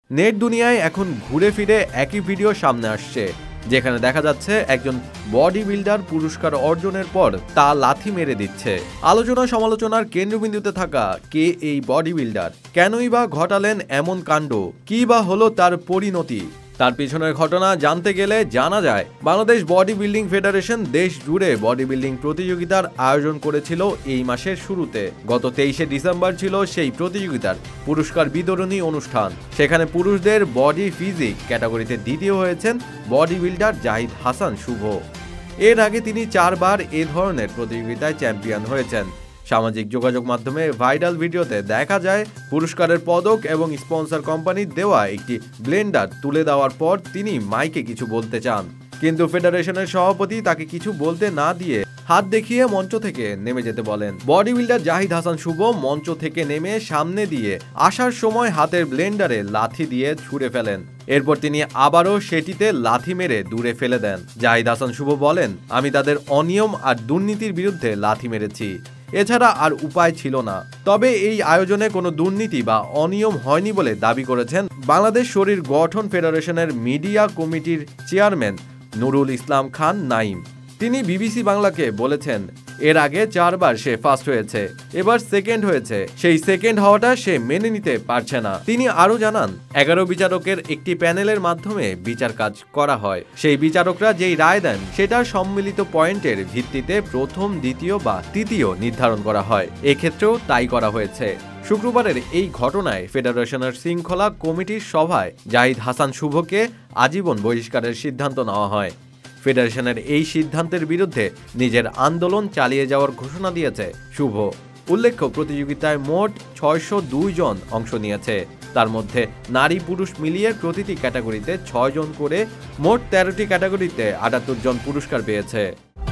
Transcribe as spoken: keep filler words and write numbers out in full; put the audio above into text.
Net দুনিয়ায় এখন ঘুরে ফিরে একই ভিডিও সামনে আসছে, যেখানে দেখা যাচ্ছে একজন বডি বিল্ডার পুরস্কার অর্জনের পর তা লাথি মেরে দিচ্ছে। আলোচনা সমালোচনার কেন্দ্রবিন্দুতে থাকা কে এই বডি বিল্ডার, কেনই বা ঘটালেন এমন কাণ্ড, কি বা হলো তার পরিণতি, তার পিছনের ঘটনা জানতে গেলে জানা যায় বাংলাদেশ বডি বিল্ডিং ফেডারেশন দেশ জুড়ে বডি বিল্ডিং প্রতিযোগিতার আয়োজন করেছিল এই মাসের শুরুতে। গত তেইশে ডিসেম্বর ছিল সেই প্রতিযোগিতার পুরস্কার বিতরণী অনুষ্ঠান। সেখানে পুরুষদের বডি ফিজিক ক্যাটাগরিতে দ্বিতীয় হয়েছেন বডি বিল্ডার জাহিদ হাসান শুভ। এর আগে তিনি চারবার এ ধরনের প্রতিযোগিতায় চ্যাম্পিয়ন হয়েছেন। সামাজিক যোগাযোগ মাধ্যমে ভাইরাল ভিডিওতে দেখা যায় পুরস্কারের পদক এবং স্পন্সর কোম্পানির দেওয়া একটি ব্লেন্ডার তুলে দেওয়ার পর তিনি মাইকে কিছু বলতে চান, কিন্তু ফেডারেশনের সভাপতি তাকে কিছু বলতে না দিয়ে হাত দেখিয়ে মঞ্চ থেকে নেমে যেতে বলেন। বডি বিল্ডার জাহিদ হাসান শুভ মঞ্চ থেকে নেমে সামনে দিয়ে আসার সময় হাতের ব্লেন্ডারে লাথি দিয়ে ছুঁড়ে ফেলেন। এরপর তিনি আবারও সেটিতে লাথি মেরে দূরে ফেলে দেন। জাহিদ হাসান শুভ বলেন, আমি তাদের অনিয়ম আর দুর্নীতির বিরুদ্ধে লাথি মেরেছি, এছাড়া আর উপায় ছিল না। তবে এই আয়োজনে কোনো দুর্নীতি বা অনিয়ম হয়নি বলে দাবি করেছেন বাংলাদেশ শরীর গঠন ফেডারেশনের মিডিয়া কমিটির চেয়ারম্যান নুরুল ইসলাম খান নাইম। তিনি বিবিসি বাংলাকে বলেছেন, এর আগে চারবার সে ফার্স্ট হয়েছে, এবার সেকেন্ড হয়েছে, সেই সেকেন্ড হওয়াটা সে মেনে নিতে পারছে না। তিনি আরো জানান, এগারো বিচারকের একটি প্যানেলের মাধ্যমে বিচার কাজ করা হয়। সেই বিচারকরা যেই রায় দেন সেটার সম্মিলিত পয়েন্টের ভিত্তিতে প্রথম, দ্বিতীয় বা তৃতীয় নির্ধারণ করা হয়। এক্ষেত্রেও তাই করা হয়েছে। শুক্রবারের এই ঘটনায় ফেডারেশনের শৃঙ্খলা কমিটির সভায় জাহিদ হাসান শুভকে আজীবন বহিষ্কারের সিদ্ধান্ত নেওয়া হয়। ফেডারেশনের এই সিদ্ধান্তের বিরুদ্ধে নিজের আন্দোলন চালিয়ে যাওয়ার ঘোষণা দিয়েছে শুভ। উল্লেখ্য, প্রতিযোগিতায় মোট ছয়শো দুই জন অংশ নিয়েছে। তার মধ্যে নারী পুরুষ মিলিয়ে প্রতিটি ক্যাটাগরিতে ছয় জন করে মোট তেরোটি ক্যাটাগরিতে আটাত্তর জন পুরস্কার পেয়েছে।